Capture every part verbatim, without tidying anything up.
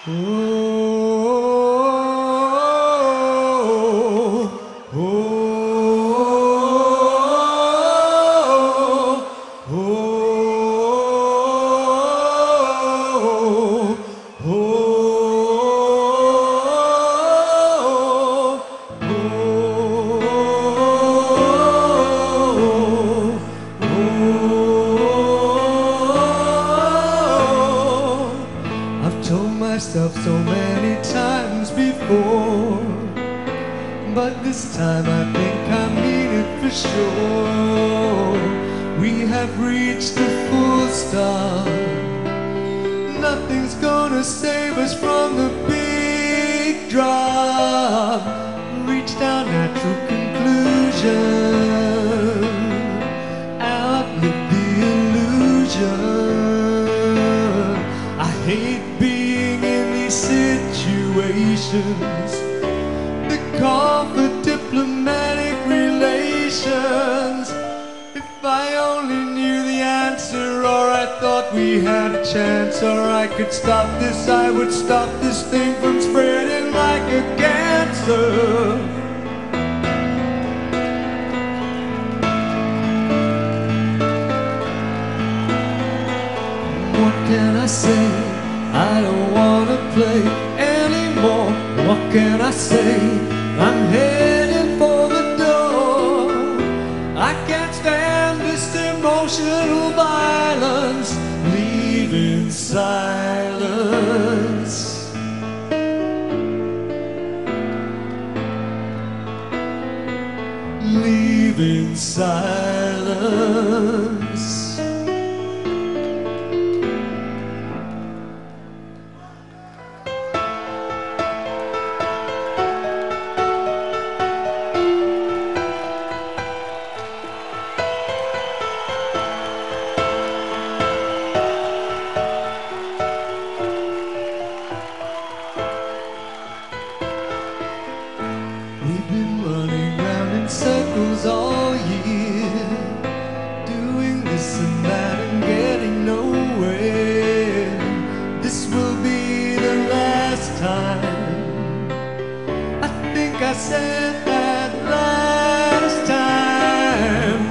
myself so many times before, but this time I think I mean it for sure. We have reached the full stop. Nothing's gonna save us from the big drop. Reached our natural conclusion. Outlive the illusion. I hate being in these situations that call for diplomatic relations. If I only knew the answer, or I thought we had a chance, or I could stop this, I would stop this thing from spreading like a cancer. What can I say? I don't wanna play anymore. What can I say? I'm heading for the door. I can't stand this emotional violence. Leave in silence. Leave in silence. We've been running round in circles all year, doing this and that and getting nowhere. This will be the last time. I think I said that last time.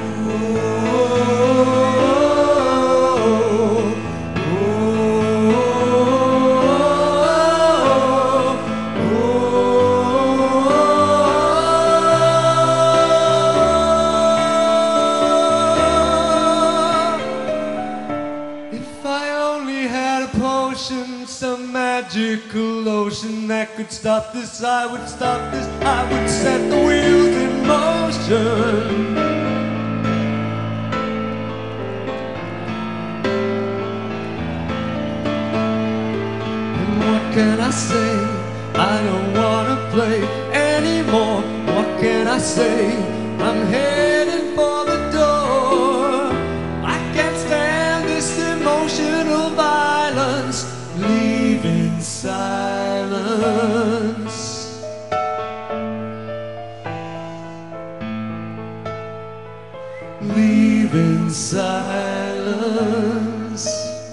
Some magical ocean that could stop this, I would stop this, I would set the wheels in motion. And what can I say? I don't wanna play anymore. What can I say? I'm heading for the door. I can't stand this emotional violence. Leave in silence. Leave in silence.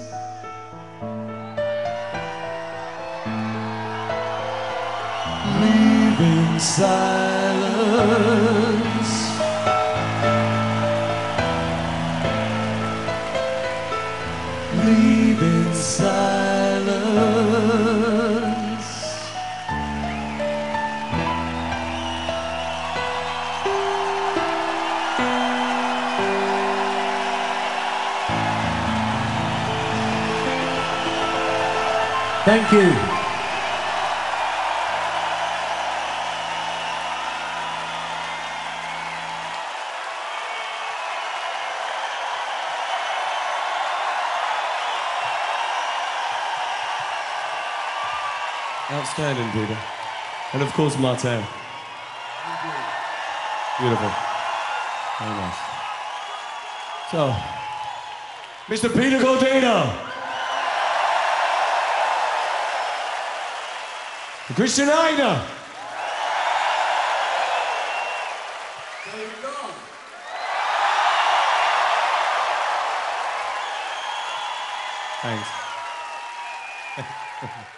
Leave in silence. Leave in silence. Thank you. Outstanding, Peter. And of course, Martin. Beautiful. Very nice. So, Mister Peter Godino. Christian Eigner. Thanks.